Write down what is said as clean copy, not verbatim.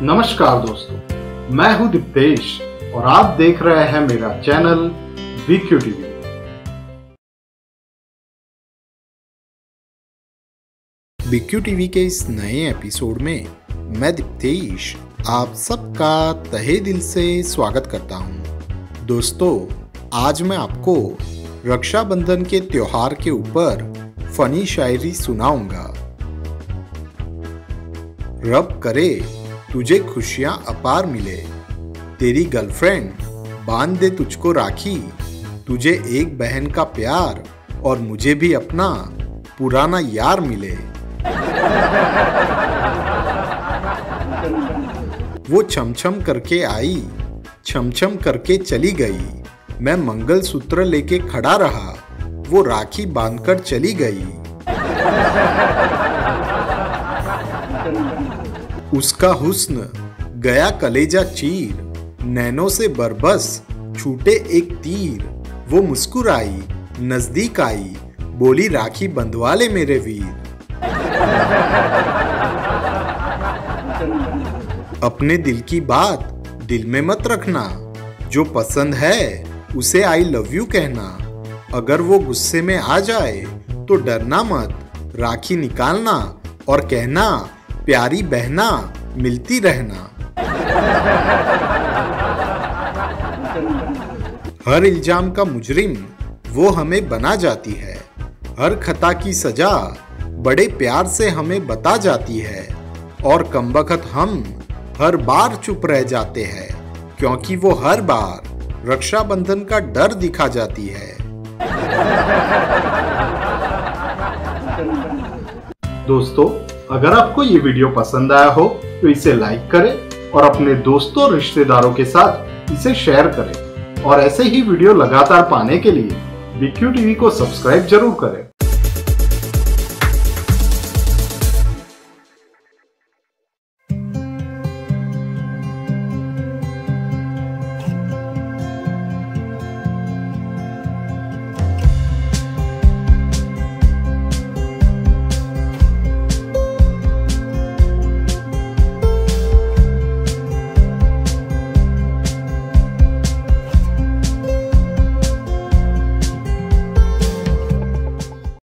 नमस्कार दोस्तों, मैं हूं दीप्तेश और आप देख रहे हैं मेरा channel BQ TV. BQ TV के इस नए एपिसोड में मैं दीप्तेश आप सबका तहे दिल से स्वागत करता हूं। दोस्तों, आज मैं आपको रक्षाबंधन के त्योहार के ऊपर फनी शायरी सुनाऊंगा। रब करे तुझे खुशियां अपार मिले, तेरी गर्लफ्रेंड बांध दे तुझको राखी, तुझे एक बहन का प्यार और मुझे भी अपना पुराना यार मिले। वो छम करके आई, छम करके चली गई, मैं मंगलसूत्र लेके खड़ा रहा, वो राखी बांधकर चली गई। उसका हुस्न गया कलेजा चीर, नैनों से बरबस छूटे एक तीर, वो मुस्कुराई नजदीक आई, बोली राखी बंधवा ले मेरे वीर। अपने दिल की बात दिल में मत रखना, जो पसंद है उसे आई लव यू कहना, अगर वो गुस्से में आ जाए तो डरना मत, राखी निकालना और कहना प्यारी बहना मिलती रहना। हर इल्जाम का मुजरिम वो हमें बना जाती है, हर खता की सजा बड़े प्यार से हमें बता जाती है, और कमबख्त हम हर बार चुप रह जाते हैं, क्योंकि वो हर बार रक्षाबंधन का डर दिखा जाती है। दोस्तों, अगर आपको ये वीडियो पसंद आया हो तो इसे लाइक करें और अपने दोस्तों और रिश्तेदारों के साथ इसे शेयर करें, और ऐसे ही वीडियो लगातार पाने के लिए बीक्यू टीवी को सब्सक्राइब जरूर करें।